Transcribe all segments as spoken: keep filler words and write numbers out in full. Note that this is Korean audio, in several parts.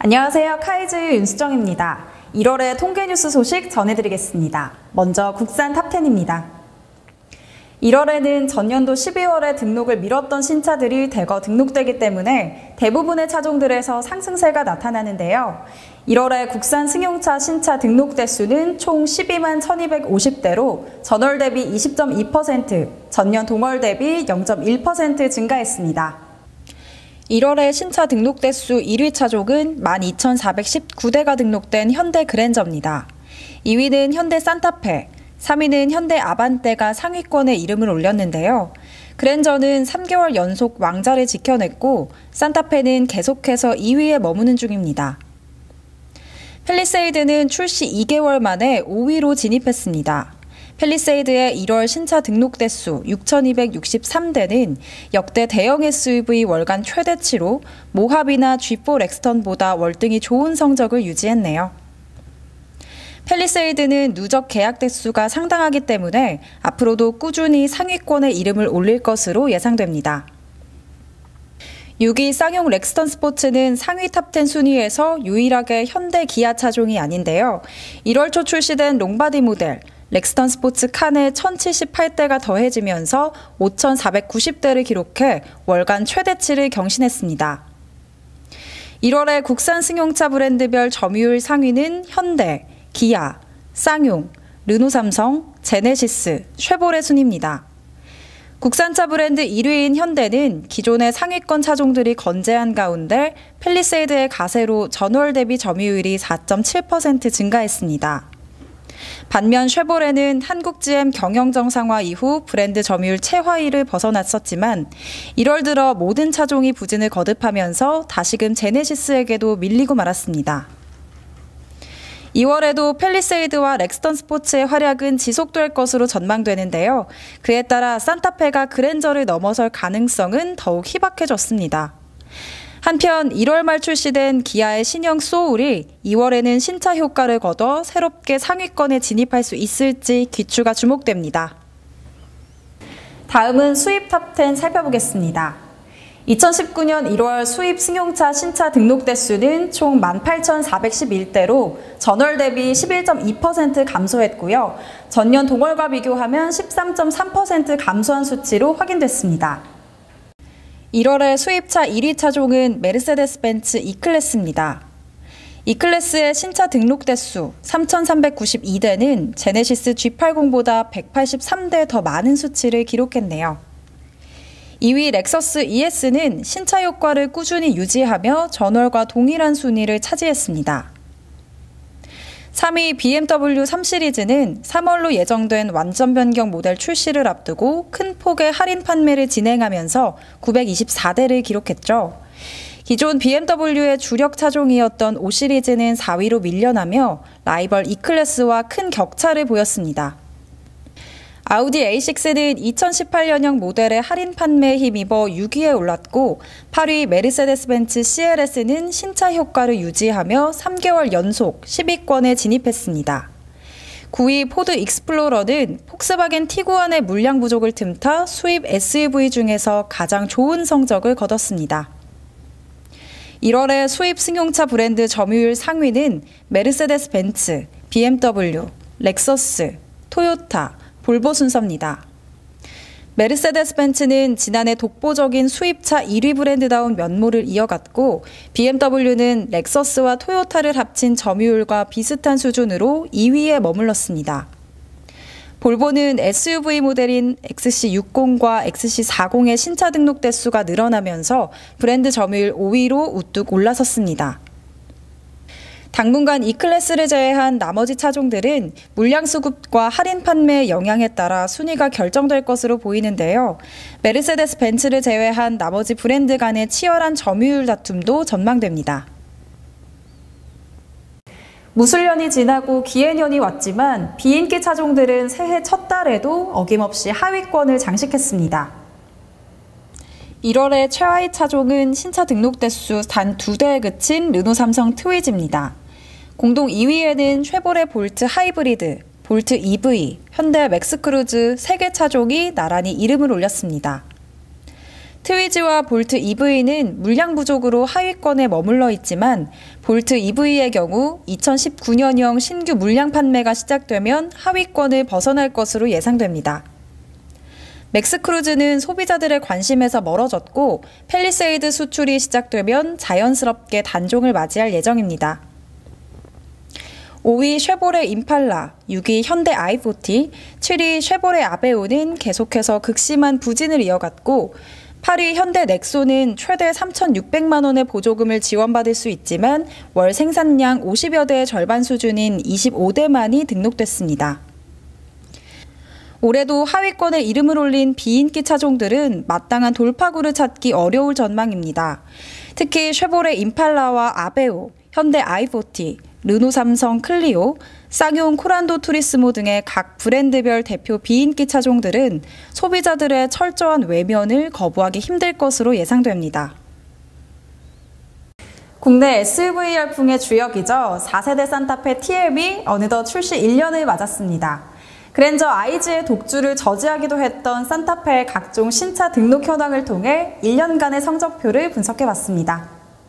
안녕하세요. 카이즈의 윤수정입니다. 일월의 통계 뉴스 소식 전해드리겠습니다. 먼저 국산 탑텐입니다. 일월에는 전년도 십이월에 등록을 미뤘던 신차들이 대거 등록되기 때문에 대부분의 차종들에서 상승세가 나타나는데요. 일월에 국산 승용차 신차 등록 대수는 총 십이만 천이백오십 대로 전월 대비 이십 점 이 퍼센트, 전년 동월 대비 영 점 일 퍼센트 증가했습니다. 일월에 신차 등록 대수 일 위 차종은 만 이천사백십구 대가 등록된 현대 그랜저입니다. 이 위는 현대 산타페, 삼 위는 현대 아반떼가 상위권에 이름을 올렸는데요. 그랜저는 삼 개월 연속 왕자를 지켜냈고 산타페는 계속해서 이 위에 머무는 중입니다. 팰리세이드는 출시 이 개월 만에 오 위로 진입했습니다. 팰리세이드의 일월 신차 등록 대수 육천이백육십삼 대는 역대 대형 에스유브이 월간 최대치로 모하비나 지 사 렉스턴보다 월등히 좋은 성적을 유지했네요. 팰리세이드는 누적 계약 대수가 상당하기 때문에 앞으로도 꾸준히 상위권에 이름을 올릴 것으로 예상됩니다. 육 위 쌍용 렉스턴 스포츠는 상위 탑텐 순위에서 유일하게 현대 기아 차종이 아닌데요. 일월 초 출시된 롱바디 모델 렉스턴 스포츠 칸에 천칠십팔 대가 더해지면서 오천사백구십 대를 기록해 월간 최대치를 경신했습니다. 일월에 국산 승용차 브랜드별 점유율 상위는 현대, 기아, 쌍용, 르노삼성, 제네시스, 쉐보레 순입니다. 국산차 브랜드 일 위인 현대는 기존의 상위권 차종들이 건재한 가운데 팰리세이드의 가세로 전월 대비 점유율이 사 점 칠 퍼센트 증가했습니다. 반면 쉐보레는 한국 지엠 경영 정상화 이후 브랜드 점유율 최하위를 벗어났었지만 일월 들어 모든 차종이 부진을 거듭하면서 다시금 제네시스에게도 밀리고 말았습니다. 이월에도 팰리세이드와 렉스턴 스포츠의 활약은 지속될 것으로 전망되는데요. 그에 따라 산타페가 그랜저를 넘어설 가능성은 더욱 희박해졌습니다. 한편 일월 말 출시된 기아의 신형 소울이 이월에는 신차 효과를 거둬 새롭게 상위권에 진입할 수 있을지 귀추가 주목됩니다. 다음은 수입 탑텐 살펴보겠습니다. 이천십구 년 일월 수입 승용차 신차 등록 대수는 총 만 팔천사백십일 대로 전월 대비 십일 점 이 퍼센트 감소했고요. 전년 동월과 비교하면 십삼 점 삼 퍼센트 감소한 수치로 확인됐습니다. 일월에 수입차 일 위 차종은 메르세데스 벤츠 E클래스입니다. E클래스의 신차 등록 대수 삼천삼백구십이 대는 제네시스 지 팔십보다 백팔십삼 대 더 많은 수치를 기록했네요. 이 위 렉서스 이에스는 신차 효과를 꾸준히 유지하며 전월과 동일한 순위를 차지했습니다. 삼 위 비엠더블유 삼 시리즈는 삼월로 예정된 완전 변경 모델 출시를 앞두고 큰 폭의 할인 판매를 진행하면서 구백이십사 대를 기록했죠. 기존 비엠더블유의 주력 차종이었던 오 시리즈는 사 위로 밀려나며 라이벌 E클래스와 큰 격차를 보였습니다. 아우디 에이 식스는 이천십팔 년형 모델의 할인 판매에 힘입어 육 위에 올랐고 팔 위 메르세데스 벤츠 씨엘에스는 신차 효과를 유지하며 삼 개월 연속 십 위권에 진입했습니다. 구 위 포드 익스플로러는 폭스바겐 티구안의 물량 부족을 틈타 수입 에스유브이 중에서 가장 좋은 성적을 거뒀습니다. 일월에 수입 승용차 브랜드 점유율 상위는 메르세데스 벤츠, 비엠더블유, 렉서스, 토요타, 볼보 순서입니다. 메르세데스 벤츠는 지난해 독보적인 수입차 일 위 브랜드다운 면모를 이어갔고 비엠더블유는 렉서스와 토요타를 합친 점유율과 비슷한 수준으로 이 위에 머물렀습니다. 볼보는 에스유브이 모델인 엑스씨 육십과 엑스씨 사십의 신차 등록 대수가 늘어나면서 브랜드 점유율 오 위로 우뚝 올라섰습니다. 당분간 E클래스를 제외한 나머지 차종들은 물량 수급과 할인 판매의 영향에 따라 순위가 결정될 것으로 보이는데요. 메르세데스 벤츠를 제외한 나머지 브랜드 간의 치열한 점유율 다툼도 전망됩니다. 무술년이 지나고 기해년이 왔지만 비인기 차종들은 새해 첫 달에도 어김없이 하위권을 장식했습니다. 일월의 최하위 차종은 신차 등록 대수 단 두 대에 그친 르노삼성 트위즈입니다. 공동 이 위에는 쉐보레 볼트 하이브리드, 볼트 이브이, 현대 맥스크루즈 세 개 차종이 나란히 이름을 올렸습니다. 트위지와 볼트 이브이는 물량 부족으로 하위권에 머물러 있지만 볼트 이브이의 경우 이천십구 년형 신규 물량 판매가 시작되면 하위권을 벗어날 것으로 예상됩니다. 맥스크루즈는 소비자들의 관심에서 멀어졌고 팰리세이드 수출이 시작되면 자연스럽게 단종을 맞이할 예정입니다. 오 위 쉐보레 임팔라, 육 위 현대 아이포티, 칠 위 쉐보레 아베오는 계속해서 극심한 부진을 이어갔고 팔 위 현대 넥소는 최대 삼천육백만 원의 보조금을 지원받을 수 있지만 월 생산량 오십여 대의 절반 수준인 이십오 대만이 등록됐습니다. 올해도 하위권에 이름을 올린 비인기 차종들은 마땅한 돌파구를 찾기 어려울 전망입니다. 특히 쉐보레 임팔라와 아베오, 현대 아이포티, 르노 삼성 클리오, 쌍용 코란도 투리스모 등의 각 브랜드별 대표 비인기 차종들은 소비자들의 철저한 외면을 거부하기 힘들 것으로 예상됩니다. 국내 에스유브이 열풍의 주역이죠. 사 세대 산타페 티엘비 어느덧 출시 일 년을 맞았습니다. 그랜저 아이지의 독주를 저지하기도 했던 산타페의 각종 신차 등록 현황을 통해 일 년간의 성적표를 분석해봤습니다.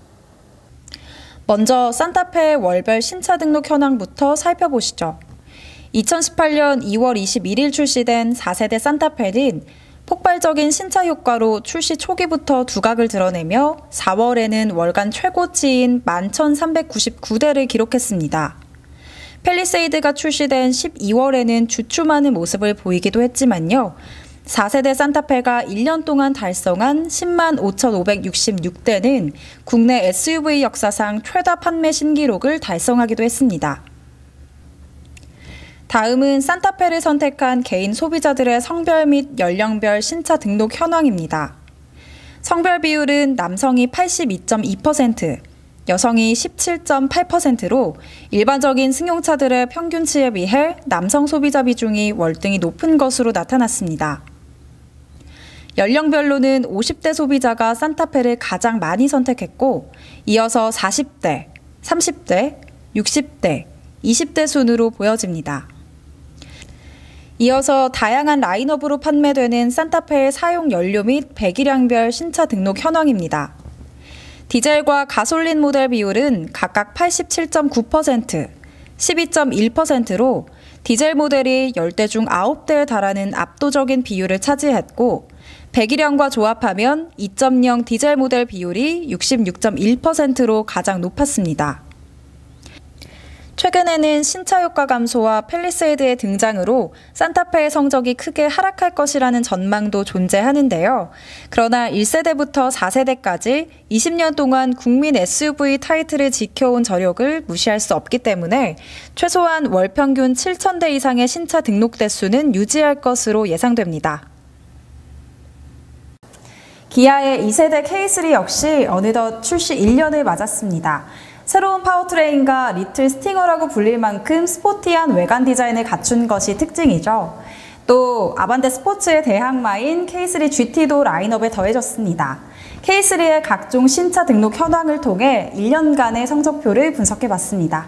먼저 산타페의 월별 신차 등록 현황부터 살펴보시죠. 이천십팔 년 이월 이십일일 출시된 사 세대 산타페는 폭발적인 신차 효과로 출시 초기부터 두각을 드러내며 사월에는 월간 최고치인 만 천삼백구십구 대를 기록했습니다. 팰리세이드가 출시된 십이월에는 주춤하는 모습을 보이기도 했지만요. 사 세대 산타페가 일 년 동안 달성한 십만 오천오백육십육 대는 국내 에스유브이 역사상 최다 판매 신기록을 달성하기도 했습니다. 다음은 산타페를 선택한 개인 소비자들의 성별 및 연령별 신차 등록 현황입니다. 성별 비율은 남성이 팔십이 점 이 퍼센트, 여성이 십칠 점 팔 퍼센트로 일반적인 승용차들의 평균치에 비해 남성 소비자 비중이 월등히 높은 것으로 나타났습니다. 연령별로는 오십 대 소비자가 산타페를 가장 많이 선택했고 이어서 사십 대, 삼십 대, 육십 대, 이십 대 순으로 보여집니다. 이어서 다양한 라인업으로 판매되는 산타페의 사용 연료 및 배기량별 신차 등록 현황입니다. 디젤과 가솔린 모델 비율은 각각 팔십칠 점 구 퍼센트, 십이 점 일 퍼센트로 디젤 모델이 십 대 중 아홉 대에 달하는 압도적인 비율을 차지했고 배기량과 조합하면 이 점 영 디젤 모델 비율이 육십육 점 일 퍼센트로 가장 높았습니다. 최근에는 신차 효과 감소와 팰리세이드의 등장으로 산타페의 성적이 크게 하락할 것이라는 전망도 존재하는데요. 그러나 일 세대부터 사 세대까지 이십 년 동안 국민 에스유브이 타이틀을 지켜온 저력을 무시할 수 없기 때문에 최소한 월 평균 칠천 대 이상의 신차 등록 대수는 유지할 것으로 예상됩니다. 기아의 이 세대 케이 쓰리 역시 어느덧 출시 일 년을 맞았습니다. 새로운 파워트레인과 리틀 스팅어라고 불릴 만큼 스포티한 외관 디자인을 갖춘 것이 특징이죠. 또 아반떼 스포츠의 대항마인 케이 쓰리 지티도 라인업에 더해졌습니다. 케이 쓰리의 각종 신차 등록 현황을 통해 일 년간의 성적표를 분석해봤습니다.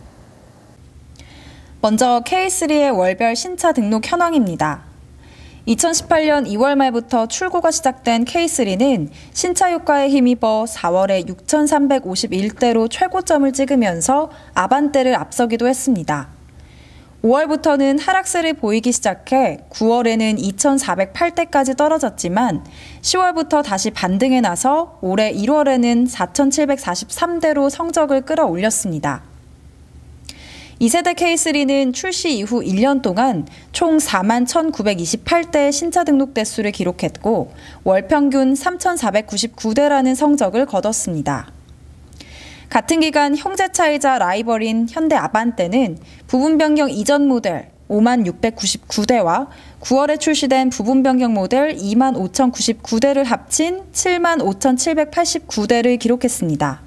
먼저 케이 쓰리의 월별 신차 등록 현황입니다. 이천십팔 년 이월 말부터 출고가 시작된 케이 쓰리는 신차 효과에 힘입어 사월에 육천삼백오십일 대로 최고점을 찍으면서 아반떼를 앞서기도 했습니다. 오월부터는 하락세를 보이기 시작해 구월에는 이천사백팔 대까지 떨어졌지만 시월부터 다시 반등에 나서 올해 일월에는 사천칠백사십삼 대로 성적을 끌어올렸습니다. 이 세대 케이 쓰리는 출시 이후 일 년 동안 총 사만 천구백이십팔 대의 신차 등록 대수를 기록했고 월 평균 삼천사백구십구 대라는 성적을 거뒀습니다. 같은 기간 형제차이자 라이벌인 현대 아반떼는 부분 변경 이전 모델 오만 육백구십구 대와 구월에 출시된 부분 변경 모델 이만 오천구십구 대를 합친 칠만 오천칠백팔십구 대를 기록했습니다.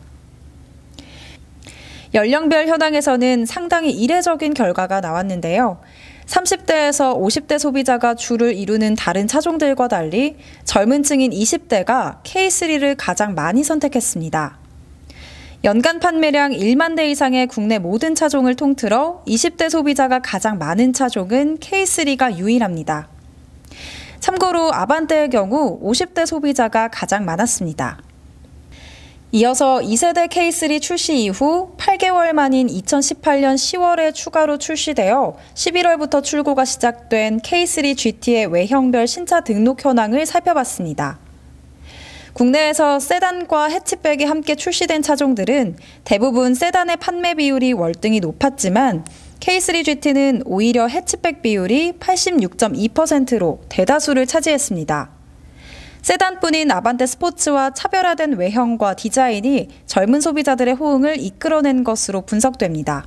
연령별 현황에서는 상당히 이례적인 결과가 나왔는데요. 삼십 대에서 오십 대 소비자가 주를 이루는 다른 차종들과 달리 젊은 층인 이십 대가 케이 쓰리를 가장 많이 선택했습니다. 연간 판매량 일만 대 이상의 국내 모든 차종을 통틀어 이십 대 소비자가 가장 많은 차종은 케이 쓰리가 유일합니다. 참고로 아반떼의 경우 오십 대 소비자가 가장 많았습니다. 이어서 이 세대 케이 쓰리 출시 이후 팔 개월 만인 이천십팔 년 시월에 추가로 출시되어 십일월부터 출고가 시작된 케이 쓰리 지티의 외형별 신차 등록 현황을 살펴봤습니다. 국내에서 세단과 해치백이 함께 출시된 차종들은 대부분 세단의 판매 비율이 월등히 높았지만 케이 쓰리 지티는 오히려 해치백 비율이 팔십육 점 이 퍼센트로 대다수를 차지했습니다. 세단뿐인 아반떼 스포츠와 차별화된 외형과 디자인이 젊은 소비자들의 호응을 이끌어낸 것으로 분석됩니다.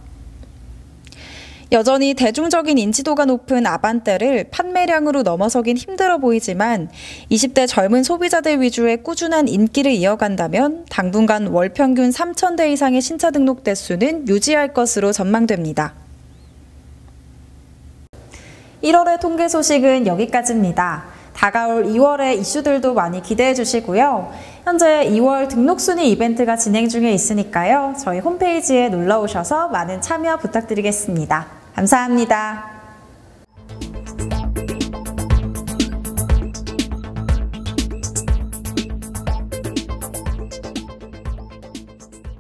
여전히 대중적인 인지도가 높은 아반떼를 판매량으로 넘어서긴 힘들어 보이지만 이십 대 젊은 소비자들 위주의 꾸준한 인기를 이어간다면 당분간 월 평균 삼천 대 이상의 신차 등록 대수는 유지할 것으로 전망됩니다. 일월의 통계 소식은 여기까지입니다. 다가올 이월의 이슈들도 많이 기대해 주시고요. 현재 이월 등록순위 이벤트가 진행 중에 있으니까요. 저희 홈페이지에 놀러 오셔서 많은 참여 부탁드리겠습니다. 감사합니다.